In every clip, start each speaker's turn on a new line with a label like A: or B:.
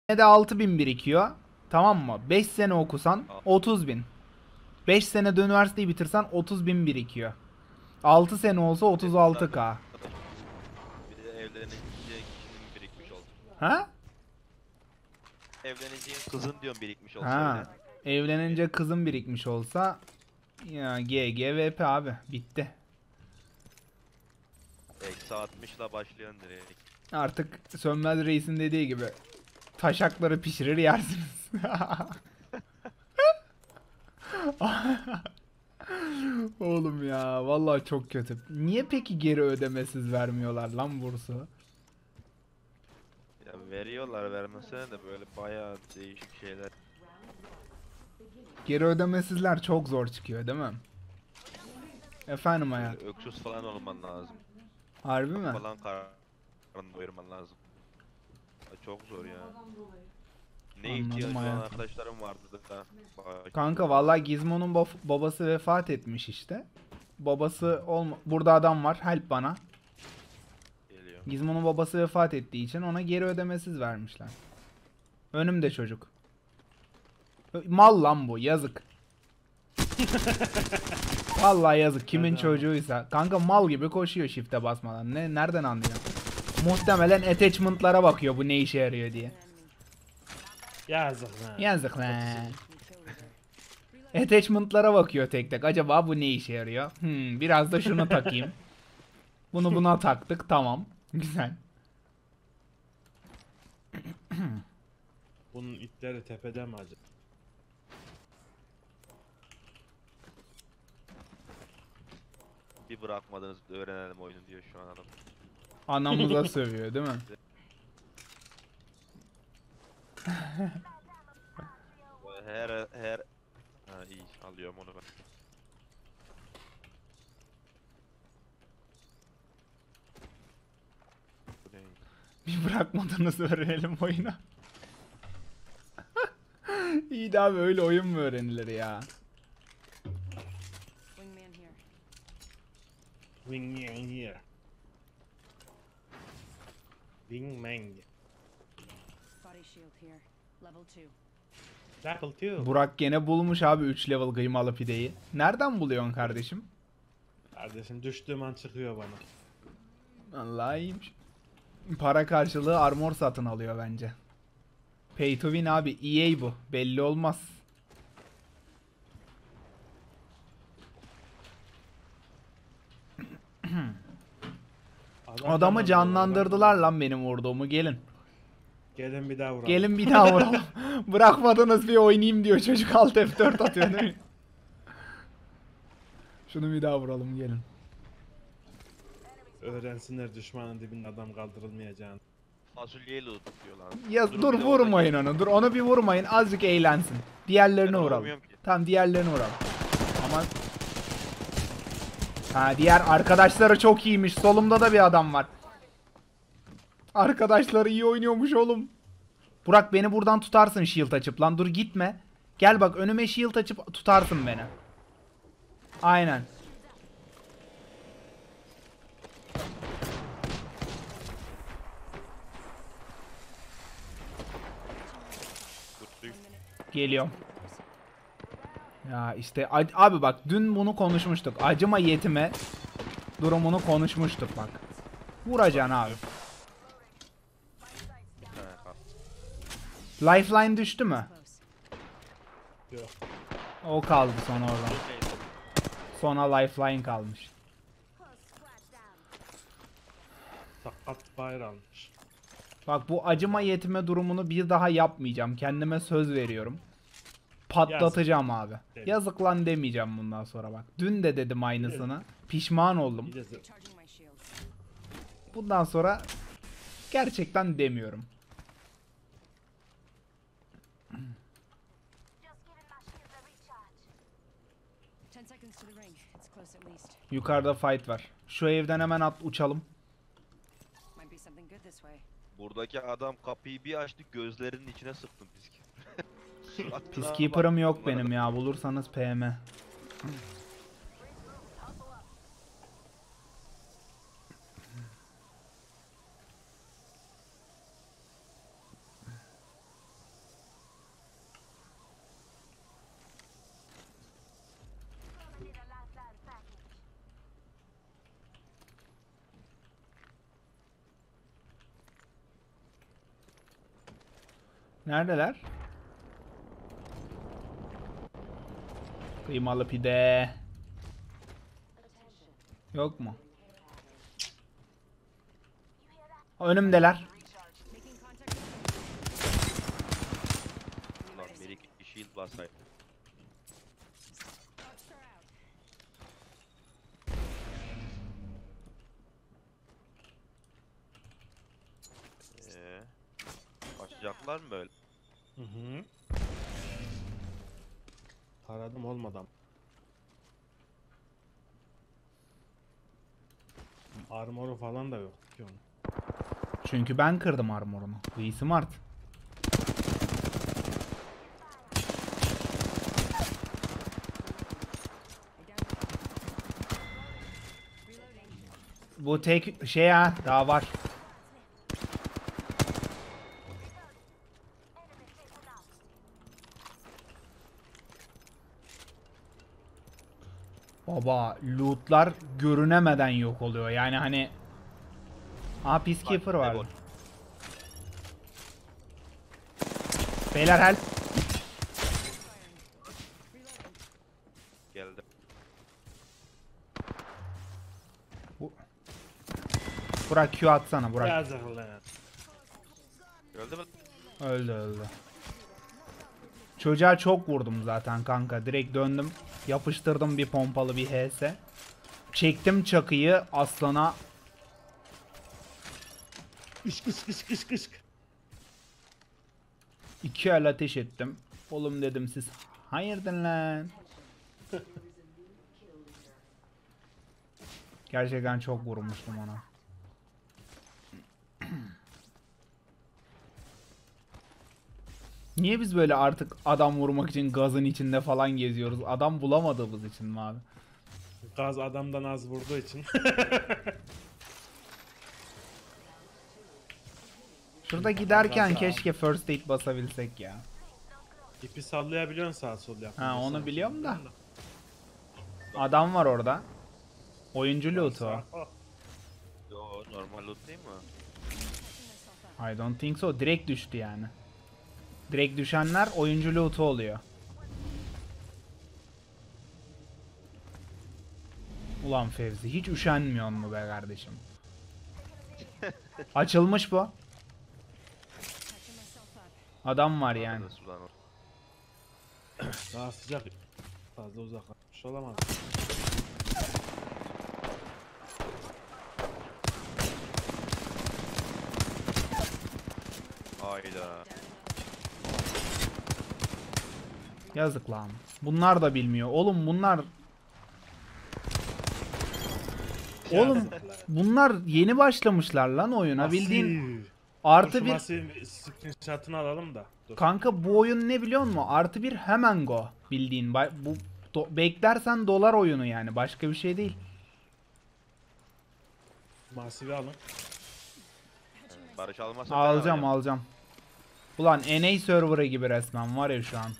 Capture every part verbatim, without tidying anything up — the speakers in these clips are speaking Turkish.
A: de altı bin birikiyor. Tamam mı? beş sene okusan otuz bin. beş senede üniversiteyi bitirsen otuz bin birikiyor. altı sene olsa otuz altı K.
B: Bir de evlenince kişinin birikmiş olsun.
A: Ha?
B: Evleneceğin kızın diyorum birikmiş olsa
A: Ha.
B: öyle.
A: Evlenince kızım birikmiş olsa ya G G V P abi bitti.
B: Eksi altmışla başlayan direkt.
A: Artık Sönmez Reis'in dediği gibi taşakları pişirir yersiniz. Oğlum ya vallahi çok kötü. Niye peki geri ödemesiz vermiyorlar lan bursu?
B: Ya veriyorlar vermesine de böyle bayağı değişik şeyler.
A: Geri ödemesizler çok zor çıkıyor değil mi? Efendim hayat.
B: Böyle öksüz falan olman lazım.
A: Harbi mi?
B: Falan karnını doyurman lazım. Ya çok zor ya. Ne
A: Anladım
B: ihtiyacı olan
A: hayatım.
B: arkadaşlarım vardı da.
A: Kanka vallahi Gizmo'nun baf- babası vefat etmiş işte. Babası olma burada adam var, help bana.
B: Geliyor.
A: Gizmo'nun babası vefat ettiği için ona geri ödemesiz vermişler. Önümde çocuk. Mal lan bu, yazık. Vallahi yazık, kimin
C: Nereden
A: çocuğuysa. Kanka mal gibi koşuyor shift'e basmadan. Ne nereden anlıyor? Muhtemelen attachment'lara bakıyor bu ne işe yarıyor diye.
C: Yazık lan.
A: Yazık lan. Attachment'lara bakıyor tek tek. Acaba bu ne işe yarıyor? Hmm, biraz da şunu takayım. Bunu buna taktık. Tamam. Güzel.
C: Bunun itleri tepede mi acaba?
B: Bir bırakmadınız öğrenelim oyunu diyor şu an adam.
A: Anamıza sövüyor değil mi?
B: Her her ha iyi alıyorum onu ben. Bu ne?
A: Bir bırakmadınız öğrenelim oyunu. İyi de abi öyle oyun mu öğrenilir ya?
D: Wingman here.
C: Wingman here. Wingman.
D: Body shield here. Level two.
C: Level two.
A: Burak gene bulmuş abi üç level kıymalı pideyi. Nereden buluyorsun kardeşim?
C: Kardeşim düştüğüm an çıkıyor bana.
A: Vallahi iyiymiş. Para karşılığı armor satın alıyor bence. Pay to win abi. E A bu. Belli olmaz.
C: Adam
A: Adamı
C: canlandırıyor,
A: canlandırdılar
C: adam-
A: lan benim vurduğumu. Gelin.
C: Gelin bir daha vuralım.
A: Gelin bir daha vuralım. Bırakmadınız bir oynayayım diyor çocuk. Alt F dört atıyor değil mi? Şunu bir daha vuralım gelin.
C: Öğrensinler düşmanın dibinde adam kaldırılmayacağını.
B: Fasulyeyle tutuyor lan.
A: Ya
B: Dur,
A: dur
B: bir de
A: vurmayın
B: oradaki-
A: onu. Dur onu bir vurmayın. Azıcık eğlensin. Diğerlerini
B: Ben
A: vuralım.
B: vurmuyorum ki.
A: Tamam diğerlerini vuralım. Ama ha diğer arkadaşları çok iyiymiş. Solumda da bir adam var. Arkadaşları iyi oynuyormuş oğlum. Burak beni buradan tutarsın shield açıp lan. Dur gitme. Gel bak önüme shield açıp tutarsın beni. Aynen.
B: Kurtluyu.
A: Geliyorum. Ya işte abi bak dün bunu konuşmuştuk. Acıma yetime durumunu konuşmuştuk bak. Vuracaksın abi.
B: Ha, kal.
A: Lifeline düştü mü?
D: Close.
C: Yok.
A: O kaldı sonra oradan.
B: Neyse.
A: Sonra lifeline kalmış.
C: Sakat bayır almış.
A: Bak bu acıma yetime durumunu bir daha yapmayacağım. Kendime söz veriyorum. Patlatacağım abi.
C: Evet.
A: Yazık lan demeyeceğim bundan sonra bak. Dün de dedim aynısını. Pişman oldum.
C: Bir de zı-
D: Recharging my shields.
A: Bundan sonra gerçekten demiyorum.
D: Ten seconds to the ring. It's close at least.
A: Yukarıda fight var. Şu evden hemen at uçalım.
D: Might be something good this way.
B: Buradaki adam kapıyı bir açtı gözlerinin içine sıktım pisk. Suratına
A: Peacekeeper'ım
B: bak,
A: yok
B: bunlara
A: benim
B: da-
A: ya. Bulursanız P M. Neredeler? Kıymalı pide. Yok mu? Önümdeler.
D: Making contact.
B: Ulan bir iki shield basaydı.
D: Rockstar out.
B: Eee. Açacaklar mı böyle?
C: Hı hı. Taradım olmadı ama. Armoru falan da yok ki onun.
A: Çünkü ben kırdım armorunu. Bu smart.
D: I downed it. Reloading.
A: Bu tek şey ha, daha var. Baba lootlar görünemeden yok oluyor. Yani hani Aa Peacekeeper
B: Bak,
A: var.
B: Devon.
A: Beyler help.
D: Reloading.
B: Geldi.
A: Bu- Burak Q atsana Burak.
C: Yazık lan.
B: Öldü mü?
A: Öldü öldü. Çocuğa çok vurdum zaten kanka. Direkt döndüm. Yapıştırdım bir pompalı bir H S. Çektim çakıyı aslana.
C: Kış kış kış kış kış.
A: İki el ateş ettim. Oğlum dedim siz hayırdır lan. Gerçekten çok vurmuştum ona. Niye biz böyle artık adam vurmak için gazın içinde falan geziyoruz? Adam bulamadığımız için mi abi?
C: Gaz adamdan az vurduğu için.
A: Şurada giderken
C: Gaza.
A: keşke first aid basabilsek ya.
C: İpi sallayabiliyorsun sağa sol yapınca.
A: Ha onu
C: sağa
A: biliyorum
C: sol
A: da.
C: yapınca.
A: Adam var orada. Oyuncu loot'u o.
C: Oh,
B: Yo normal loot değil mi?
D: Patching myself up.
A: I don't think so. Direkt düştü yani. Direkt düşenler oyuncu loot'u oluyor. Ulan Fevzi hiç üşenmiyor mu be kardeşim? Açılmış bu.
D: Patching myself up.
A: Adam var yani.
B: Nasıl ulan o?
C: Daha sıcak. Fazla uzaklaşmış olamaz.
B: Hayda.
A: Yazık lan. Bunlar da bilmiyor. Oğlum bunlar Oğlum bunlar yeni başlamışlar lan oyuna. Bildiğin artı bir
C: bir screenshot'ını alalım da. Dur.
A: kanka bu oyun ne biliyor musun? Artı bir hemen go. Bildiğin Ba- bu do- beklersen dolar oyunu yani. Başka bir şey değil.
C: Masivi alın.
B: Barış almazsa
A: Alacağım alacağım. Ulan N A serverı gibi resmen var ya şu an.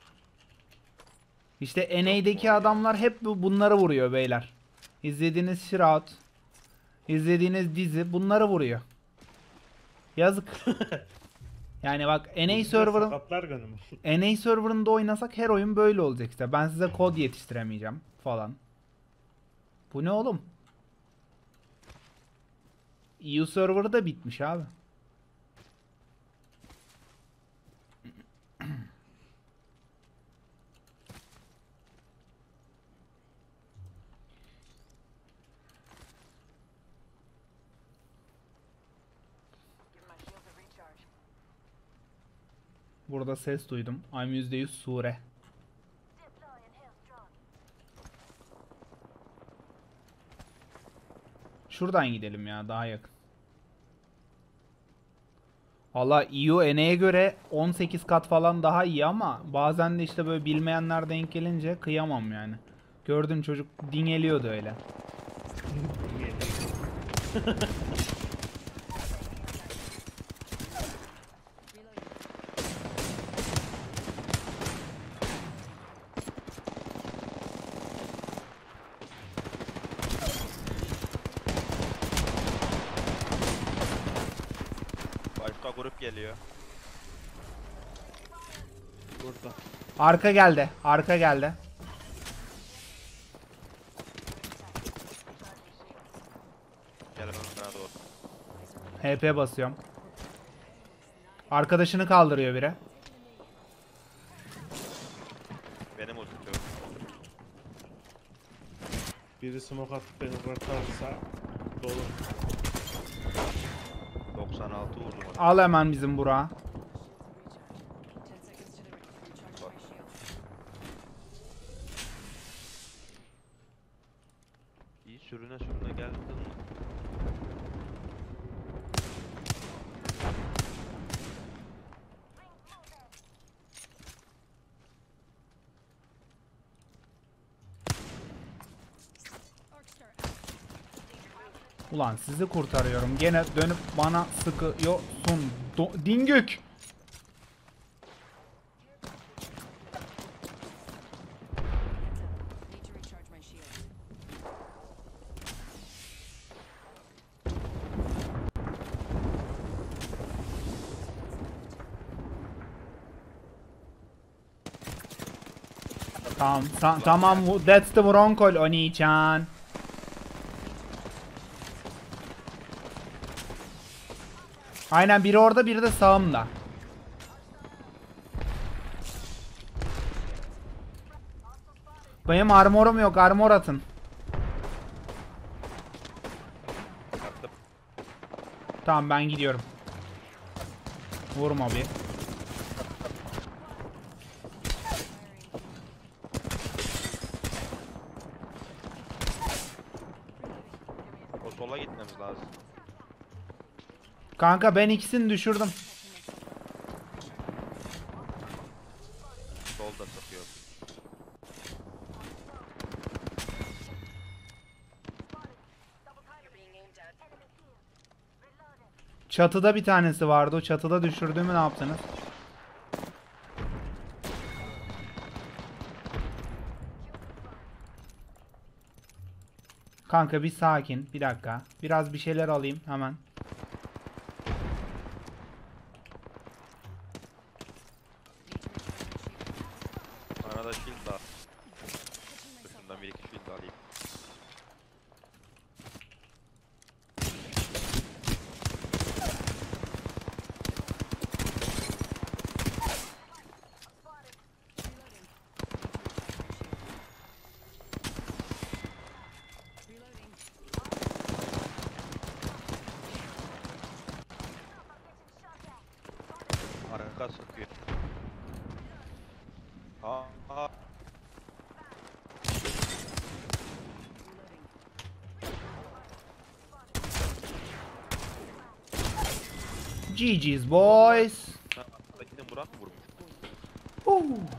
A: İşte N A'deki adamlar hep bu- bunları vuruyor beyler. İzlediğiniz Shroud, izlediğiniz dizi bunları vuruyor. Yazık. Yani bak N A server'ın
C: Sakatlar günü.
A: N A server'ında oynasak her oyun böyle olacak işte. Ben size kod yetiştiremeyeceğim falan. Bu ne oğlum? E U server'ı da bitmiş abi. Burada ses duydum. I'm yüzde yüz sure. Şuradan gidelim ya daha yakın. Valla E U N A'ya göre on sekiz kat falan daha iyi ama bazen de işte böyle bilmeyenler denk gelince kıyamam yani. Gördün çocuk dingeliyordu öyle.
D: Reloading.
B: Başka grup geliyor.
C: Burada.
A: Arka geldi. Arka geldi.
B: Gel bana doğru.
A: H P basıyorum. Arkadaşını kaldırıyor biri.
B: Benim ultim yok.
C: Biri smoke atıp beni kurtarırsa dolu.
B: doksan altı vurdum ona.
A: Al hemen bizim Burak'ı.
D: Ten seconds to the recharge my shield.
B: İyi sürüne sürüne geldin mi?
D: Arcstar out.
A: Ulan sizi kurtarıyorum. Gene dönüp bana sıkıyorsun. Do- Dingük.
D: Need to recharge my shield.
A: Tamam. ta- tamam. That's the wrong call Oni-chan. Aynen biri orada biri de sağımda. Benim armorum yok. Armor atın.
B: Attım.
A: Tamam ben gidiyorum. Vurma bir.
B: O sola gitmemiz lazım.
A: Kanka ben ikisini düşürdüm.
B: Solda sıkıyor.
A: Çatıda bir tanesi vardı. O çatıda düşürdüğümü ne yaptınız? Kanka bir sakin. Bir dakika. Biraz bir şeyler alayım hemen.
B: Bana da shield al. Şundan bir iki shield alayım.
D: Reloading.
B: Arka sıkıyor. Aa, aa.
A: G G's boys.
B: Ha, arkadakini Burak mı vurmuş?
A: Huu.